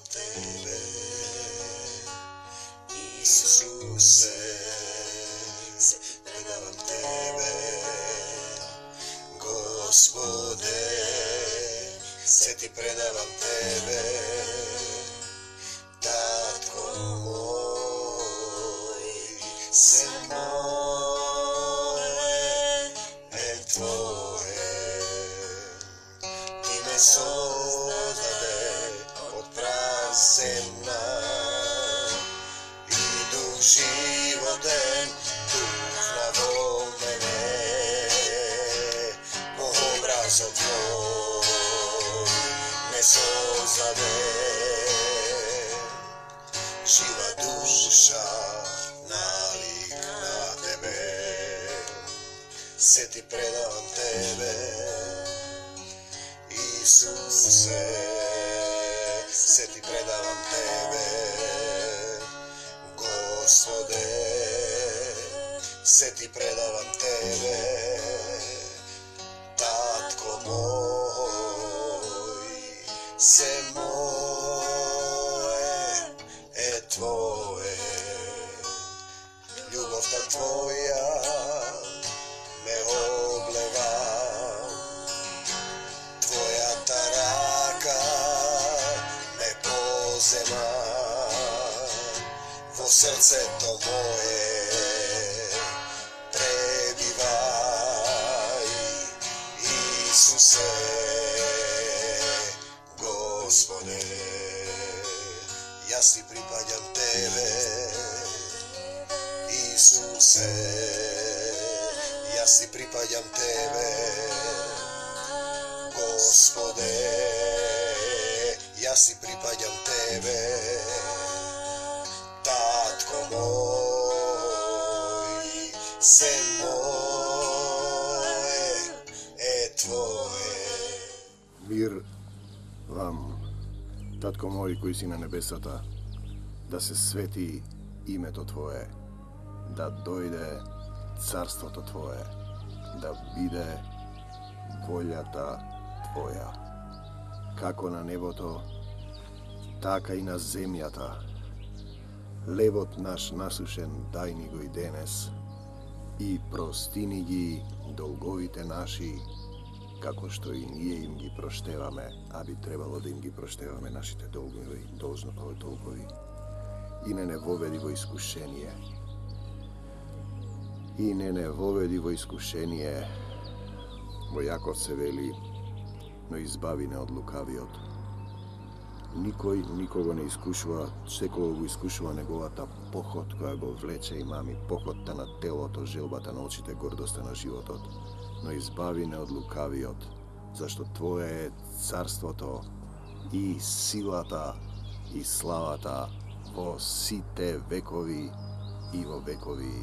Tebe, Isuse, se predavam Tebe, Gospode, se ti predavam Tebe, Tatko moj, se moje e Tvoje, Ti me sozdade od prazemna, idu životem duhna vo mene, po obrazu Tvoj me sozdade, živa duša nalik na Tebe, se ti predavam Tebe, Isuse, se ti predavam Tebe, Gospode, se ti predavam Tebe, Tatko moj, se moje e Tvoje, ljubav ta Tvoja me obleva, Tvoja ta raka me pozema, vo srce to moje prebivaj, Isuse, Gospode, ja si pripadam Tebe, Isuse, ja si pripadam Tebe, Gospode, ja si pripadam Tebe, Tatko moj, se moje e Tvoje. Mir vam, Tatko moj koji si na nebesata, da se sveti imeto Tvoje, da dojde carstvoto Tvoje, da bide voljata Tvoja, kako na nebото, така и на земјата. Левот наш насушен дај ни го и денес, и простини ги долговите наши, како што и ние им ги проштеваме, а би требало да им ги проштеваме нашите долгови, долгови. И не воведи во искушение. И не воведи во искушение, во Јаков се вели, но избави не од лукавиот. Никој никого не искушува, секој го искушува неговата похот која го влече и мами, похотта на телото, желбата на очите, гордоста на животот, но избави не од лукавиот, зашто Твое е царството и силата и славата во сите векови и во векови.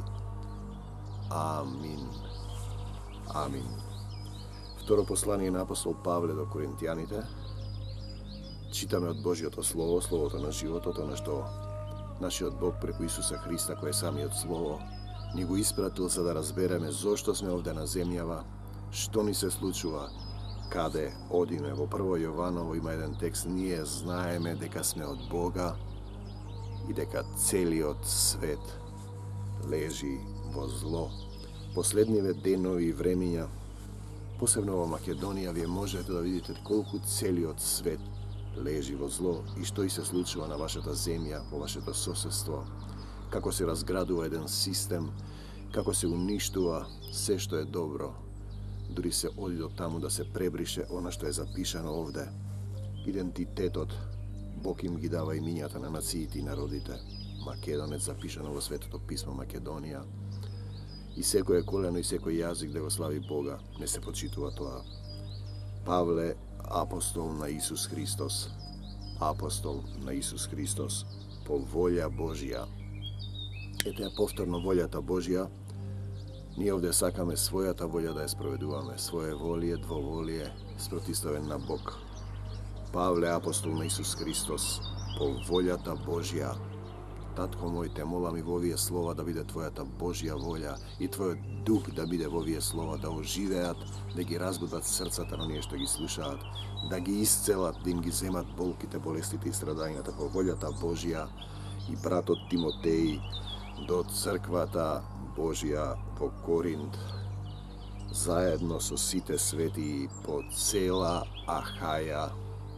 Амин. Амин. Второ послание на апостол Павле до Коринтијаните. Читаме од Божјото Слово, Словото на животот, она што нашиот Бог преку Исуса Христа, кој е самиот Слово, ни го испратил за да разбереме зошто сме овде на земјава, што ни се случува, каде одиме. Во Прво Јованово има еден текст, ние знаеме дека сме од Бога и дека целиот свет лежи во зло. Последниве денови и времиња, посебно во Македонија, вие можете да видите колку целиот свет лежи во зло и што и се случува на вашата земја, во вашето соседство, како се разградува еден систем, како се уништува се што е добро, дури се оди до таму да се пребрише она што е запишано овде. Идентитетот, Бог им ги дава имињата на нациите и народите. Македонец запишано во Светото писмо Македонија. И секој колено и секој јазик да го слави Бога, не се почитува тоа. Павле, апостол на Исус Христос, апостол на Исус Христос, по волја Божја. Ете ја повторно волјата Божја. Ние овде сакаме својата волја да ја спроведуваме, своје волие, двоволие, спротиставен на Бог. Павле, апостол на Исус Христос, по волјата Божја, Татко мой, те молам и во овие слова да биде Твојата Божја волја и Твојот дух да биде во овие слова, да оживеат, да ги разбудат срцата на оние што ги слушаат, да ги исцелат, да им ги земат болките, болестите и страдањата по волјата Божја. И братот Тимотеј до црквата Божја во Коринт, заедно со сите свети по цела Ахаја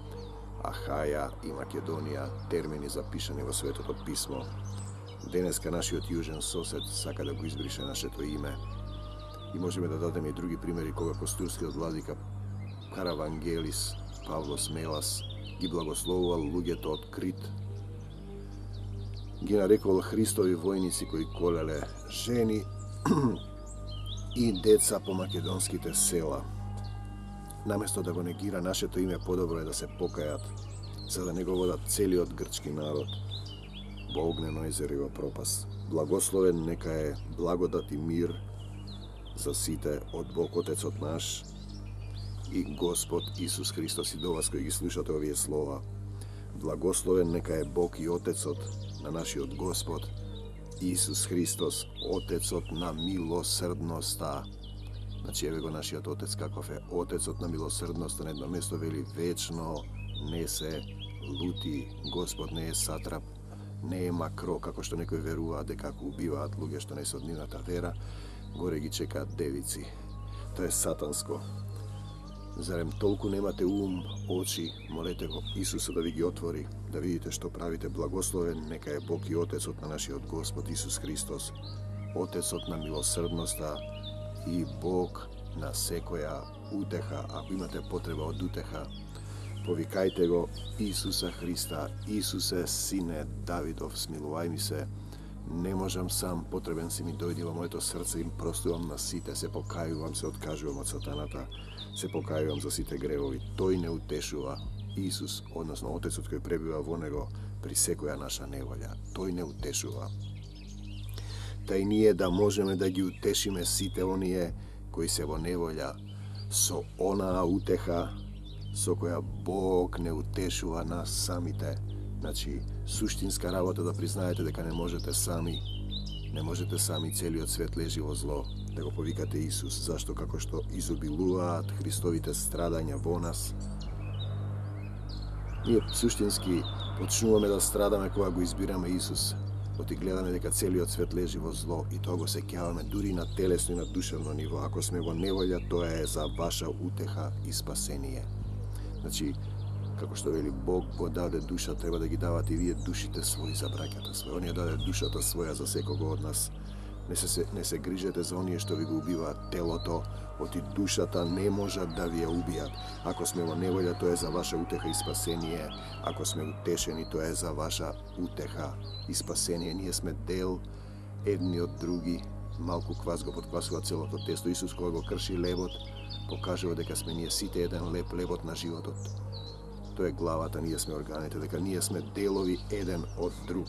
и Македонија, термини запишани во Светото Писмо. Денеска нашиот јужен сосед сака да го избрише нашето име. И можеме да дадеме и други примери кога костурскиот владика Каравангелис Павлос Мелас ги благословувал луѓето од Крит. Ги нарекувал Христови војници кои колеле жени и деца по македонските села. Наместо да го негира нашето име, подобро е да се покајат, за да не го водат целиот грчки народ во огнено езеро и во пропаст. Благословен нека е благодат и мир за сите од Бог Отецот наш и Господ Исус Христос, и до вас кои ги слушате овие слова. Благословен нека е Бог и Отецот на нашиот Господ Исус Христос, Отецот на милосрдноста. Значи, еве го нашиот Отец каков е. Отецот на милосрдноста, на едно место вели вечно не се лути. Господ не е сатрап, не е макро, како што некои веруваат дека убиваат луѓе што не се од нивната вера, горе ги чекаат девици. Тоа е сатанско. Зарем толку немате ум, очи, молете го Исуса да ви ги отвори, да видите што правите. Благословен нека е Бог и Отецот на нашиот Господ Исус Христос, Отецот на милосрдноста и Бог на секоја утеха. Ако имате потреба од утеха, повикајте го Исуса Христа. Исусе, сине Давидов, смилувај ми се. Не можам сам, потребен си ми, дојди во моето срце, им простувам на сите, се покајувам, се откажувам од сатаната, се покајувам за сите гревови. Тој не утешува. Исус, односно Отецот кој пребива во него при секоја наша неволја. Тој не утешува. Тај ние да можеме да ги утешиме сите оние кои се во неволја со онаа утеха со која Бог не утешува нас самите. Значи, суштинска работа да признаете дека не можете сами. Не можете сами, целиот свет лежи во зло. Да го повикате Исус, зашто како што изобилуваат Христовите страдања во нас, ние суштински почнуваме да страдаме кога го избираме Исус. Оти гледаме дека целиот свет лежи во зло и тоа го сеќаваме дури на телесно и на душевно ниво. Ако сме во неволја, тоа е за ваша утеха и спасение. Значи, како што вели Бог го даде душа, треба да ги давате и вие душите своји за браќата своји. Оние даде душата своја за секого од нас. Не се грижете за оние што ви го убиваат телото, оти душата не можат да ви ја убијат. Ако сме во неволја, тоа е за ваша утеха и спасение. Ако сме утешени, тоа е за ваша утеха и спасение. Ние сме дел едни од други. Малку квас го подквасува целото тесто. Исус кога го крши лебот, покажува дека сме ние сите еден лебот на животот. Тоа е главата, ние сме органите, дека ние сме делови еден од друг.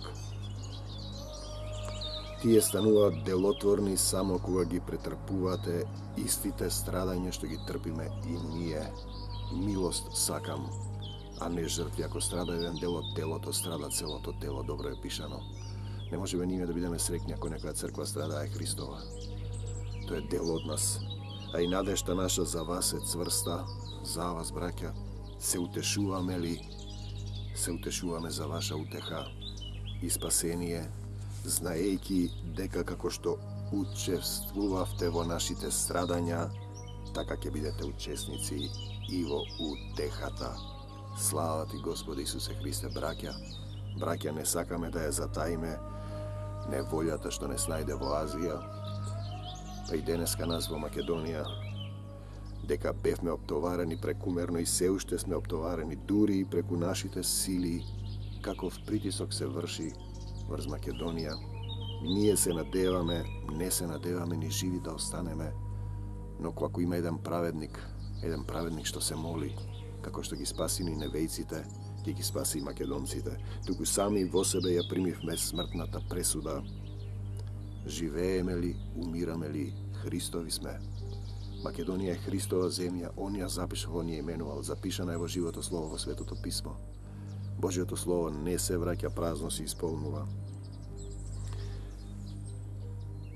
Тие стануваат делотворни само кога ги претрпувате истите страдања што ги трпиме и ние. Милост сакам, а не жртви. Ако страда еден дел од телото, страда целото тело, добро е пишано. Не можеме ние да бидеме среќни ако некоја црква страда е Христова. Тоа е дел од нас. А и надежта наша за вас е цврста, за вас, браќа. Се утешуваме ли? Се утешуваме за ваша утеха и спасение, знаејќи дека како што учествувавте во нашите страдања, така ќе бидете учесници и во утехата. Слава ти, Господи Исусе Христе, браќа. Браќа, не сакаме да ја затаиме неволјата што не снајде во Азија, па и денеска нас во Македонија, дека бевме оптоварени прекумерно и се уште сме оптоварени дури и преку нашите сили, каков притисок се врши врз Македонија. Ние се надеваме, не се надеваме ни живи да останеме, но ако има еден праведник што се моли, како што ги спаси ни невејците, ќе ги спаси и македонците. Туку сами во себе ја примивме смртната пресуда. Живееме ли, умираме ли, Христови сме. Македонија е Христова земја, он ја запишал, он ја именувал, запишана е во живото слово во Светото Писмо. Божјото слово не се враќа празно, се исполнува.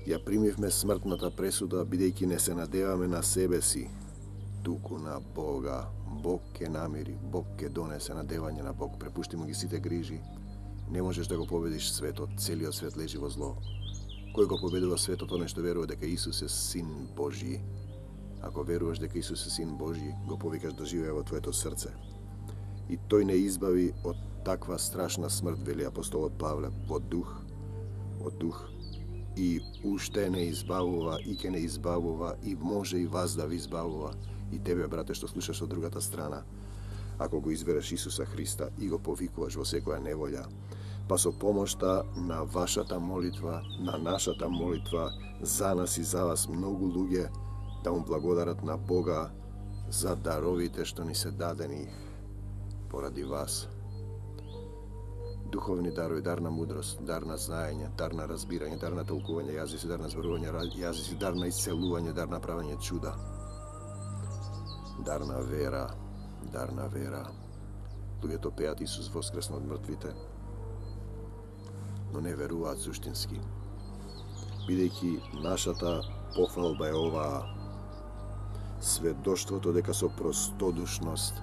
Ја примивме смртната пресуда, бидејќи не се надеваме на себе си, туку на Бога. Бог ке намири, Бог ке донесе надевање на Бог. Препушти му ги сите грижи. Не можеш да го победиш светот, целиот свет лежи во зло. Кој го победува светот, оној што верува дека Исус е Син Божји. Ако веруваш дека Исус е Син Божји, го повикаш да живее во твоето срце. И тој не избави од таква страшна смрт, вели апостолот Павле, од дух, и уште не избавува, и ке не избавува, и може и вас да ви избавува. И тебе, брате, што слушаш од другата страна, ако го избереш Исуса Христа и го повикуваш во секоја неволја, па со помошта на вашата молитва, на нашата молитва, за нас и за вас многу луѓе да му благодарат на Бога за даровите што ни се дадени поради вас. Духовни дарови, дар на мудрост, дар на знаење, дар на разбирање, дар на толкување јазици, дар на зборување јазици, дар на исцелување, дар на правење чуда. Дар на вера, дар на вера. Луѓето пеат Исус воскресно од мртвите, но не веруваат суштински. Бидејќи нашата пофалба е оваа: сведоштвото дека со простодушност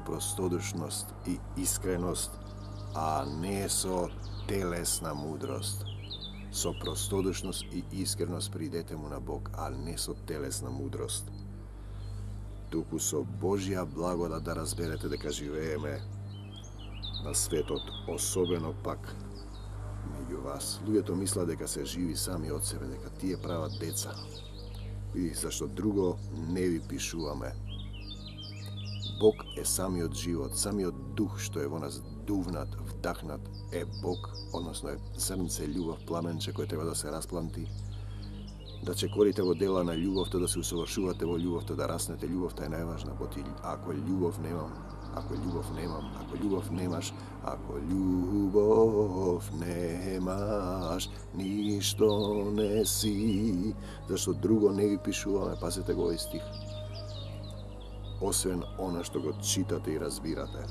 и искреност, а не со телесна мудрост. Со простодушност и искреност придете му на Бог, а не со телесна мудрост. Туку со Божја благодат да разберете дека живееме на светот, особено пак меѓу вас. Луѓето мислат дека се живи сами од себе, дека тие прават деца. Види, зашто друго не ви пишуваме. Бог е самиот живот, самиот дух што е во нас дувнат, вдахнат, е Бог, односно е зрнце љубов, пламенче кој треба да се распланти, да чекорите во дела на љубовта, да се усовршувате во љубовта, да раснете. Љубовта е најважна, поти ако љубов немам, ако љубов немаш, ништо не си, зашто друго не ви пишуваме, пазете го овој стих, освен она што го читате и разбирате.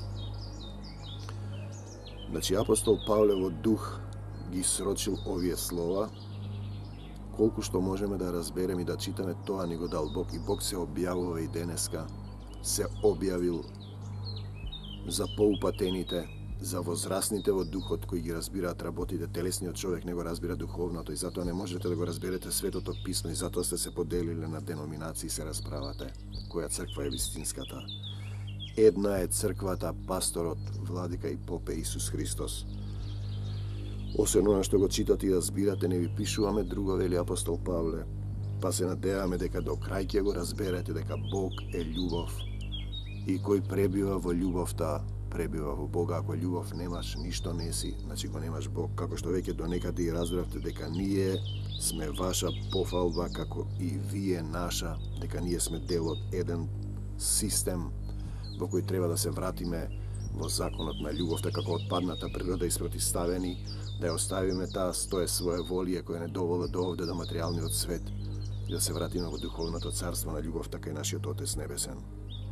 Значи, апостол Павле во дух ги срочил овие слова. Колку што можеме да разбереме и да читаме, тоа ни го дал Бог, и Бог се објавува и денеска, се објавил за поупатените, за возрастните во духот, кои ги разбираат работите. Телесниот човек не го разбира духовното, и затоа не можете да го разберете Светото Писмо, и затоа сте се поделиле на деноминации и се расправате. Која црква е вистинската? Една е црквата, пасторот, владика и попе Исус Христос. Освен она што го читате и разбирате, не ви пишуваме друго, вели апостол Павле, па се надеваме дека до крај ќе го разберете дека Бог е љубов, и кој пребива во љубовта, пребива во Бога. Ако љубов немаш, ништо не си, значи го немаш Бог. Како што веќе до некаде и разбравте дека ние сме ваша пофалба, како и вие наша, дека ние сме дел од еден систем во кој треба да се вратиме во законот на љубовта, како отпадната природа испротиставени, да ја оставиме таа свое волие која не довола до овде, до материјалниот свет, и да се вратиме во духовното царство на љубовта кај нашиот Отец Небесен.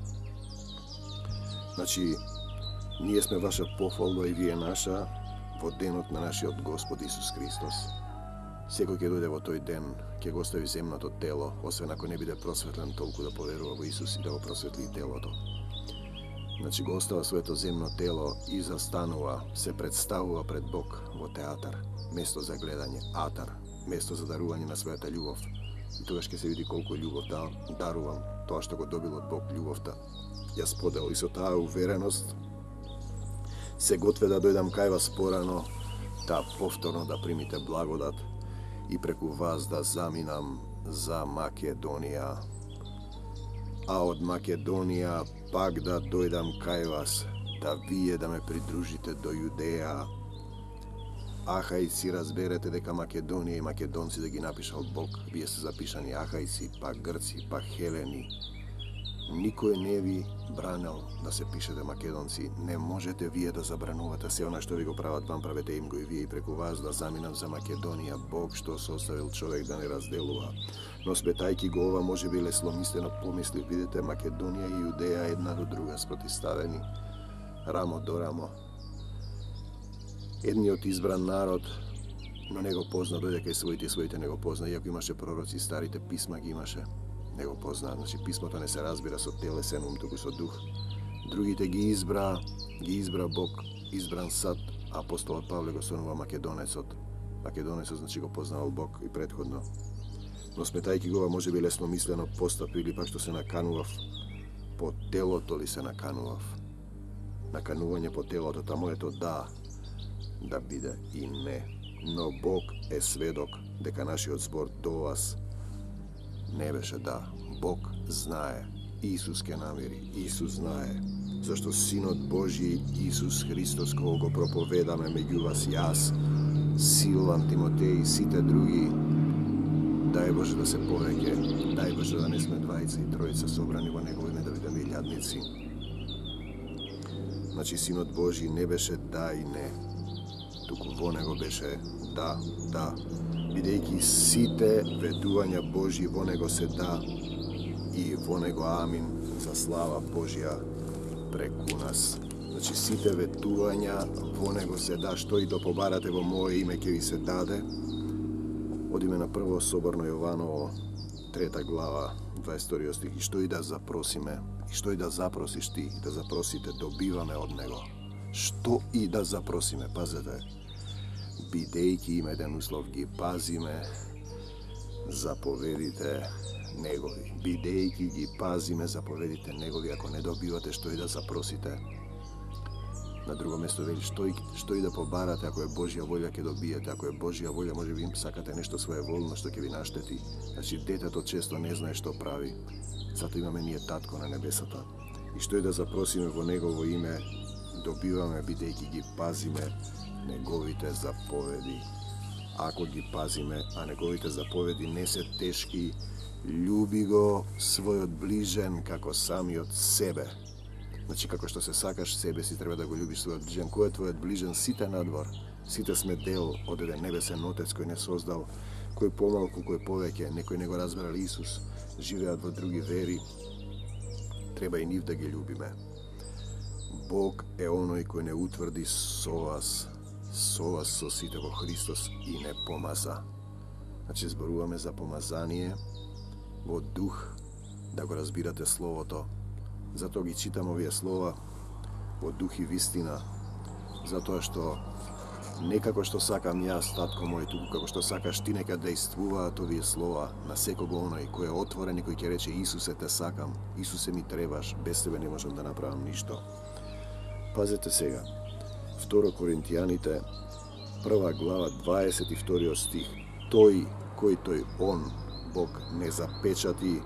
Значи, ние сме ваша пофалба и вие наша во денот на нашиот Господ Исус Христос. Секој ќе дојде во тој ден, ќе го остави земното тело, освен ако не биде просветлен толку да поверува во Исус и да го просветли и телото. Значи го остава своето земно тело и застанува, се представува пред Бог во театар, место за гледање, атар, место за дарување на својата љубов. И тогаш ќе се види колку љубов дарувам, тоа што го добил од Бог љубовта. Ја сподел, и со таа увереност се готве да дојдам кај вас порано, да повторно да примите благодат и преку вас да заминам за Македонија, а од Македонија пак да дојдам кај вас, да вие да ме придружите до Јудеја. Ахајци, разберете дека Македонија и македонци да ги напишал Бог, вие се запишани ахајци, па грци, па хелени. Никој не ви бранел да се пишете македонци, не можете вие да забранувате се она што ви го прават вам, правете им го и вие, и преку вас да заминам за Македонија. Бог што се оставил човек да не разделува. Но сметајки го ова, може би лесломислено помисли, видите, Македонија и Јудеја една до друга спротиставени, рамо до рамо. Едниот избран народ но не го позна, дојде кај своите не го позна, иако имаше пророци, старите писма ги имаше, не го позна. Значи, писмото не се разбира со телесен ум, туку со дух. Другите ги избра Бог, избран сад. Апостолот Павле го сонува Македонецот. Македонецот значи го познавал Бог и предходно. Но сметајќи го, може би лесно мислено постапи или пак што се наканував, по телото ли се наканував? Наканување по телото, тамо ето да биде и не. Но Бог е сведок дека нашиот збор до вас не беше да. Бог знае, Исус ке намери, Исус знае, зашто Синот Божи Исус Христос, кога го проповедаме меѓу вас јас, Силван, Тимотеј и сите други, дај Боже да се повеќе, дај Боже да не сме двајца и тројца собрани во Негово име да бидеме илјадници. Значи, Синот Божи не беше да и не, туку во Него беше да, бидејќи сите ведувања Божи во Него се да и во Него амин за слава Божја преку нас. Значи, сите ветувања во Него се да, што и да побарате во Моје име ќе ви се даде. Одиме на прво соборно Јованово, 3 глава, 22 стих. И што и да запросиме, и што и да запросиш ти, да запросите, добиваме од Него. Што и да запросиме, пазете, бидејќи има еден услов, ги пазиме заповедите Негови. Бидејќи ги пазиме заповедите Негови, ако не добивате што и да запросите. На друго место вели, што и да побарате, ако е Божја волја ќе добиете, ако е Божја волја, може би им сакате нешто своеволно што ќе ви наштети. Значи, детето често не знае што прави, затоа имаме ние Татко на небесата. И што и да запросиме во Негово име, добиваме, бидејќи ги пазиме Неговите заповеди. Ако ги пазиме, а Неговите заповеди не се тешки, љуби го својот ближен како самиот себе. Значи, како што се сакаш себе си, треба да го љубиш својот ближен. Кој е твојот ближен? Сите надвор. Сите сме дел од еден небесен Отец кој не создал. Кој помалку, кој повеќе, некој не го разбрал Исус, живеат во други вери. Треба и нив да ги љубиме. Бог е оној кој не утврди со вас со сите во Христос и не помаза. Значи, зборуваме за помазание во дух, да го разбирате Словото. Затоа ги читам овие слова во дух и вистина, затоа што не како што сакам јас, татко мој, туку како што сакаш ти, нека действуваат овие слова на секого оној кој е отворен и кој ќе рече Исусе, те сакам, Исусе ми требаш, без тебе не можам да направам ништо. Пазете сега, 2 Коринтијаните, 1 глава, 22 стих. Тој, он, Бог, не запечати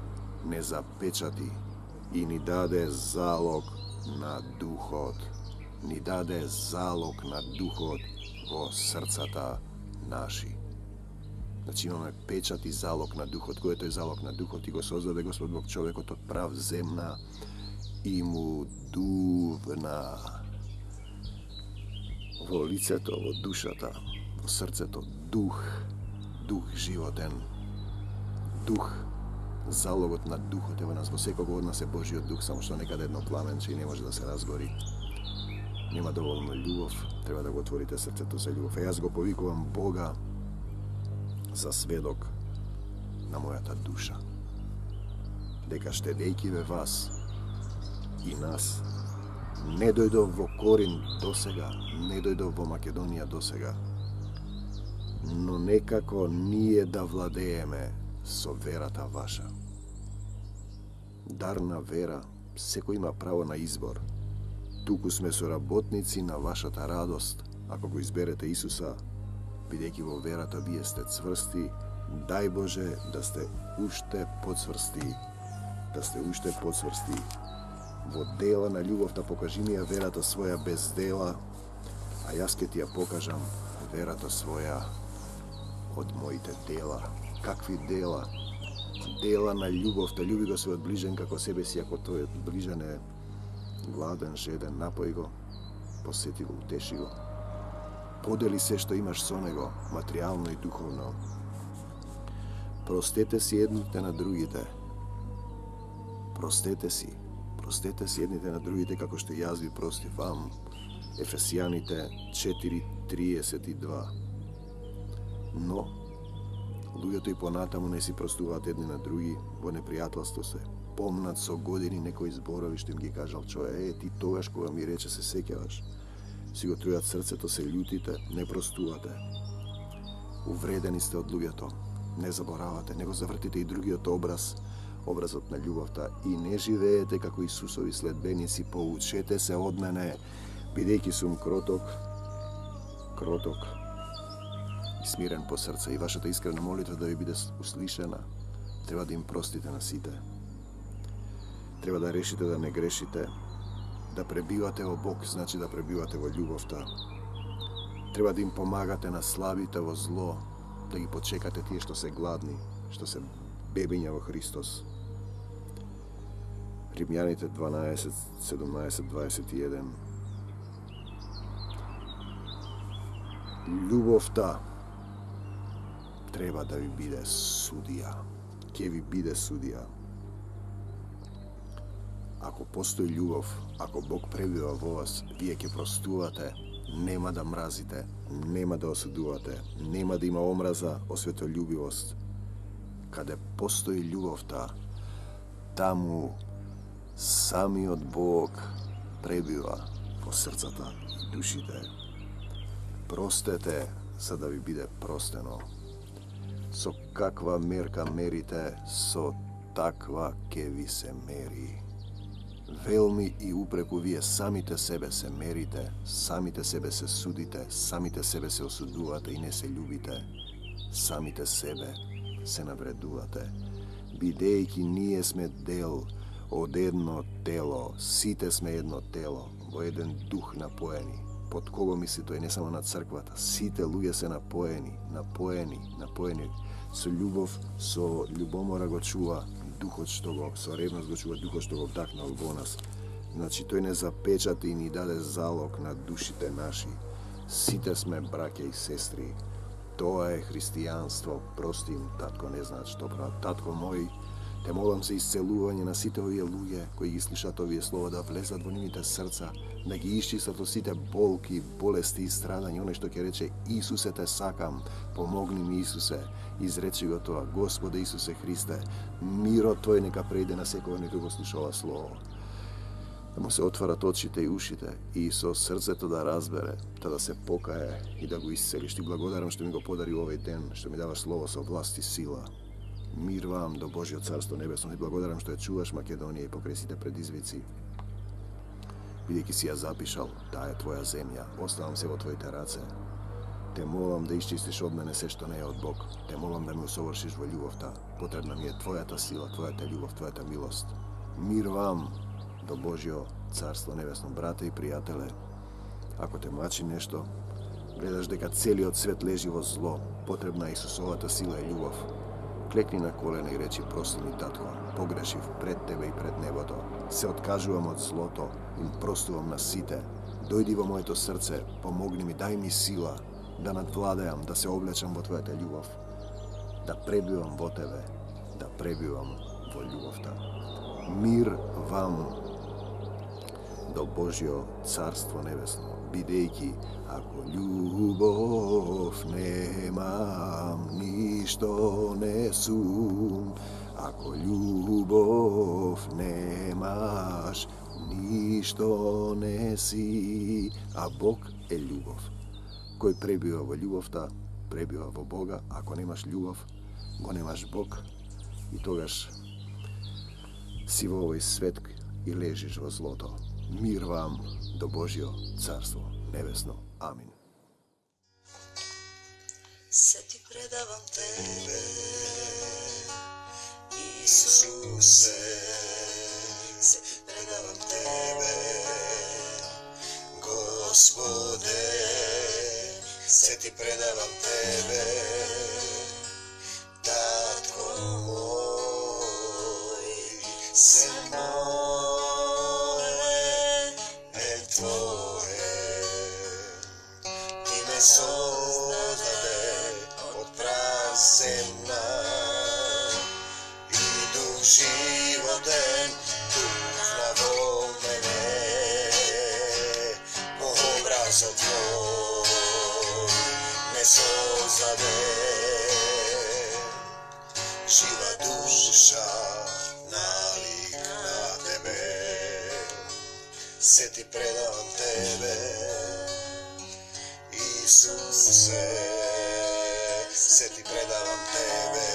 и ни даде залог на духот. Ни даде залог на духот во срцата наши. Значи, имаме печат и залог на духот. Кој е тој залог на духот? И го создаде Господ Бог човекот од прав земна и му дувна во лицето, во душата, во срцето, дух животен, дух, залогот на духот е во нас, во секого од нас е Божиот дух, само што некаде едно пламенче и не може да се разгори. Нема доволно љубов, треба да го отворите срцето за љубов. Јас го повикувам Бога за сведок на мојата душа, дека штедејќи ве вас и нас, не дојдов во Корин досега, не дојдов во Македонија досега, но некако ние да владееме со верата ваша. Дар на вера, секој има право на избор. Туку сме соработници на вашата радост, ако го изберете Исуса, бидејќи во верата вие сте цврсти, дај Боже да сте уште подцврсти, во дела на љубовта. Покажи ми ја верата своја без дела, а јас ќе ти ја покажам верата своја од моите дела. Какви дела? Дела на љубовта. Љуби го својот ближен како себе си. Ако тојот ближен е гладен, жеден, напои го, посети го, утеши го. Подели се што имаш со него, материјално и духовно. Простете си едните на другите. Простете си едните на другите, како што јас ви простив вам. Ефесијаните 4:32. Но луѓето и понатаму не си простуваат едни на други, во непријателство се помнат со години некои зборови што им ги кажал човек, ти тогаш кога ми рече се сеќаваш, си го трујат срцето, се љутите, не простувате. Увредени сте од луѓето, не заборавате, не го завртите и другиот образот на љубовта и не живеете како Исусови следбеници, поучете се од мене, бидејќи сум кроток и смирен по срце, и вашата искрена молитва да ви биде услишена. Треба да им простите на сите. Треба да решите да не грешите, да пребивате во Бог, значи да пребивате во љубовта. Треба да им помагате на слабите во зло, да ги почекате тие што се гладни, што се бебиња во Христос. Римјаните 12, 17, 21. Љубовта треба да ви биде судија. Ќе ви биде судија. Ако постои љубов, ако Бог пребива во вас, вие ќе простувате, нема да мразите, нема да осудувате, нема да има омраза, осветољубивост. Каде постои љубовта, таму самиот Бог пребива во срцата и душите. Простете, за да ви биде простено. Со каква мерка мерите, со таква ќе ви се мери. Велми и упреку вие самите себе се мерите, самите себе се судите, самите себе се осудувате и не се љубите, самите себе се навредувате. Бидејќи ние сме дел од едно тело, сите сме едно тело, во еден дух напоени. Под кого мисли тој, не само на црквата, сите луѓе се напоени. Со љубов, со љубомора го чува духот што го, со ревност го чува духот што го вдакнал во нас. Значи, тој не запечати и ни даде залог на душите наши. Сите сме браќа и сестри. Тоа е христијанство. Прости им, татко, не знаат што прават. Татко мој, те молам за исцелување на сите овие луѓе кои ги слушаат овие слова, да влезат во нивните срца, да ги исчистат од сите болки, болести и страдања. Оној што ќе рече Исусе те сакам, помогни ми Исусе, изречи го тоа. Господе Исусе Христе, мирот Твој нека прејде на секој некој го слуша ова слово. Да му се отварат очите и ушите и со срцето да разбере, да се покае и да го исцелиш. Ти благодарам што ми го подари овој ден, што ми даваш слово со власт и сила. Мир вам до Божјо Царство Небесно. Ти благодарам што ја чуваш Македонија и покрај сите предизвици. Бидејќи си ја запишал, таа е Твоја земја, оставам се во Твоите раце. Те молам да исчистиш од мене се што не е од Бог. Те молам да ме усовршиш во љубовта. Потребна ми е Твојата сила, Твојата љубов, Твојата милост. Мир вам до Божјо Царство Небесно. Брате и пријателе, ако те мачи нешто, гледаш дека целиот свет лежи во зло, потребна е Исусовата сила и љубов. Клекни на колена и речи: прости ми, татко, погрешив пред тебе и пред небото. Се откажувам од злото, им простувам на сите. Дојди во моето срце, помогни ми, дај ми сила да надвладеам, да се облечам во Твојата љубов, да пребивам во Тебе, да пребивам во љубовта. Мир вам до Божјо Царство Небесно, бидејќи ако љубов немам, ништо не сум. Ако љубов немаш, ништо не си. А Бог е љубов. Кој пребива во љубовта, пребива во Бога. Ако немаш љубов, го немаш Бог и тогаш си во овој свет и лежиш во злото. Мир вам до Божјо Царство Небесно. Амин. Се ти предавам Тебе, Исусе, се предавам Тебе, Господе, се ти предавам Тебе, Татко мој, се моје е Твое. Ти ме создаде од праземна и дух животен духна во мене, по образот Твој ме создаде. duša nalik na tebe, se ti predam tebe, Isuse, se ti predavam tebe,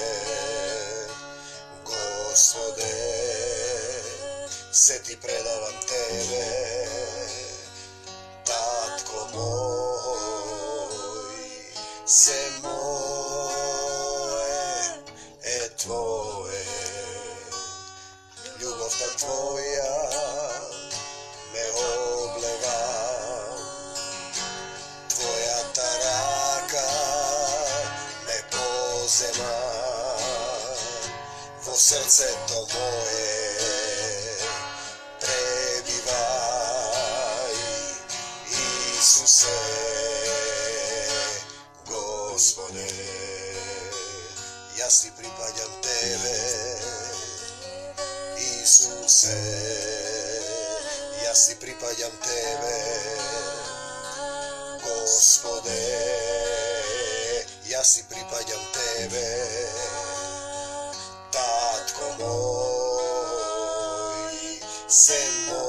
Gospode, se ti predavam tebe, Tatko moj, se moje tvoje, ljubov ta tvoja me obleva, tvoja ta raka me pozema, vo srce to moje prebivaj, Isuse, Gospode, ja si pripadam tebe, Isuse, ja si pripadam tebe, Gospode, ja si pripadam tebe, Tatko moj, se moj.